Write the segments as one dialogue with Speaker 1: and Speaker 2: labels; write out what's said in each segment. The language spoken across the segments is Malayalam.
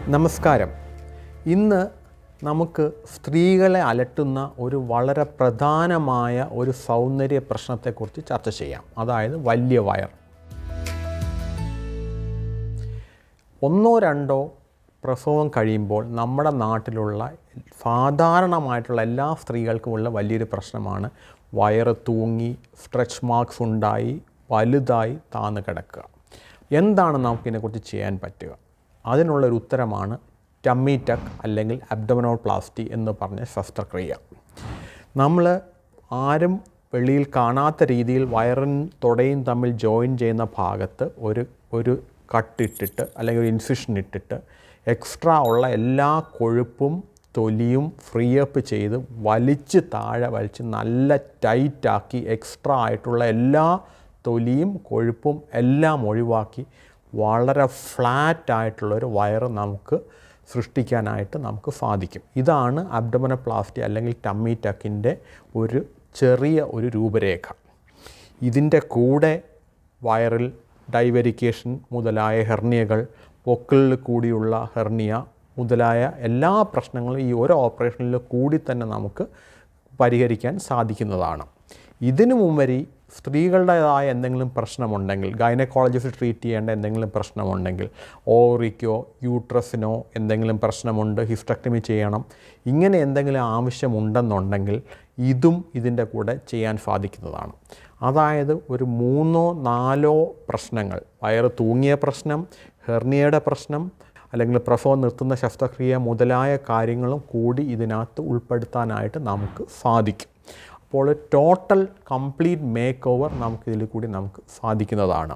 Speaker 1: നമസ്കാരം. ഇന്ന് നമുക്ക് സ്ത്രീകളെ അലട്ടുന്ന ഒരു വളരെ പ്രധാനമായ ഒരു സൗന്ദര്യ പ്രശ്നത്തെക്കുറിച്ച് ചർച്ച ചെയ്യാം. അതായത് വലിയ വയർ. ഒന്നോ രണ്ടോ പ്രസവം കഴിയുമ്പോൾ നമ്മുടെ നാട്ടിലുള്ള സാധാരണമായിട്ടുള്ള എല്ലാ സ്ത്രീകൾക്കുമുള്ള വലിയൊരു പ്രശ്നമാണ് വയറ് തൂങ്ങി, സ്ട്രെച്ച് മാർക്സ് ഉണ്ടായി, വലുതായി താന്ന് കിടക്കുക. എന്താണ് നമുക്കിതിനെക്കുറിച്ച് ചെയ്യാൻ പറ്റുക? അതിനുള്ളൊരു ഉത്തരമാണ് ടമ്മി ടക്ക് അല്ലെങ്കിൽ അബ്ഡോമിനോപ്ലാസ്റ്റി എന്ന് പറഞ്ഞ ശസ്ത്രക്രിയ. നമ്മൾ ആരും വെളിയിൽ കാണാത്ത രീതിയിൽ വയറും തുടയും തമ്മിൽ ജോയിൻ ചെയ്യുന്ന ഭാഗത്ത് ഒരു കട്ടിട്ടിട്ട് അല്ലെങ്കിൽ ഒരു ഇൻസിഷൻ ഇട്ടിട്ട് എക്സ്ട്രാ ഉള്ള എല്ലാ കൊഴുപ്പും തൊലിയും ഫ്രീ അപ്പ് ചെയ്ത് വലിച്ച് താഴെ വലിച്ച് നല്ല ടൈറ്റാക്കി എക്സ്ട്രാ ആയിട്ടുള്ള എല്ലാ തൊലിയും കൊഴുപ്പും എല്ലാം ഒഴിവാക്കി വളരെ ഫ്ലാറ്റായിട്ടുള്ളൊരു വയറ് നമുക്ക് സൃഷ്ടിക്കാനായിട്ട് നമുക്ക് സാധിക്കും. ഇതാണ് അബ്ഡോമിനോപ്ലാസ്റ്റി അല്ലെങ്കിൽ ടമ്മി ടക്കിൻ്റെ ഒരു ചെറിയ ഒരു രൂപരേഖ. ഇതിൻ്റെ കൂടെ വയറിൽ ഡൈവരിക്കേഷൻ മുതലായ ഹെർണിയകൾ, പൊക്കിളിൽ കൂടിയുള്ള ഹെർണിയ മുതലായ എല്ലാ പ്രശ്നങ്ങളും ഈ ഒരു ഓപ്പറേഷനിൽ കൂടി തന്നെ നമുക്ക് പരിഹരിക്കാൻ സാധിക്കുന്നതാണ്. ഇതിനു മുമ്പരി സ്ത്രീകളുടേതായ എന്തെങ്കിലും പ്രശ്നമുണ്ടെങ്കിൽ, ഗൈനക്കോളജിസ്റ്റ് ട്രീറ്റ് ചെയ്യേണ്ട എന്തെങ്കിലും പ്രശ്നമുണ്ടെങ്കിൽ, ഓവറിക്കോ യൂട്രസിനോ എന്തെങ്കിലും പ്രശ്നമുണ്ട്, ഹിസ്റ്റക്ടമി ചെയ്യണം, ഇങ്ങനെ എന്തെങ്കിലും ആവശ്യമുണ്ടെന്നുണ്ടെങ്കിൽ ഇതും ഇതിൻ്റെ കൂടെ ചെയ്യാൻ സാധിക്കുന്നതാണ്. അതായത് ഒരു 3-4 പ്രശ്നങ്ങൾ, വയറ് തൂങ്ങിയ പ്രശ്നം, ഹെർണിയയുടെ പ്രശ്നം, അല്ലെങ്കിൽ പ്രസവം നിർത്തുന്ന ശസ്ത്രക്രിയ മുതലായ കാര്യങ്ങളും കൂടി ഇതിനകത്ത് ഉൾപ്പെടുത്താനായിട്ട് നമുക്ക് സാധിക്കും. അപ്പോൾ ടോട്ടൽ കംപ്ലീറ്റ് മേക്ക് ഓവർ നമുക്കിതിൽ കൂടി നമുക്ക് സാധിക്കുന്നതാണ്.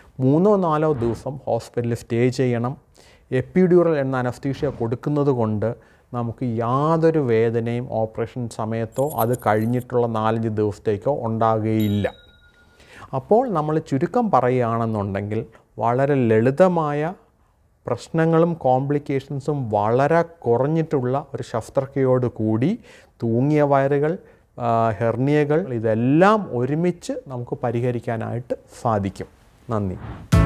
Speaker 1: 3-4 ദിവസം ഹോസ്പിറ്റലിൽ സ്റ്റേ ചെയ്യണം. എപ്പിഡ്യൂറൽ എന്ന അനസ്തീഷ്യ കൊടുക്കുന്നത് കൊണ്ട് നമുക്ക് യാതൊരു വേദനയും ഓപ്പറേഷൻ സമയത്തോ അത് കഴിഞ്ഞിട്ടുള്ള 4-5 ദിവസത്തേക്കോ ഉണ്ടാകുകയില്ല. അപ്പോൾ നമ്മൾ ചുരുക്കം പറയുകയാണെന്നുണ്ടെങ്കിൽ വളരെ ലളിതമായ പ്രശ്നങ്ങളും കോംപ്ലിക്കേഷൻസും വളരെ കുറഞ്ഞിട്ടുള്ള ഒരു ശസ്ത്രക്രിയയോട് കൂടി തൂങ്ങിയ വയറുകൾ, ഹെർണിയകൾ ഇതെല്ലാം ഒരുമിച്ച് നമുക്ക് പരിഹരിക്കാനായിട്ട് സാധിക്കും. നന്ദി.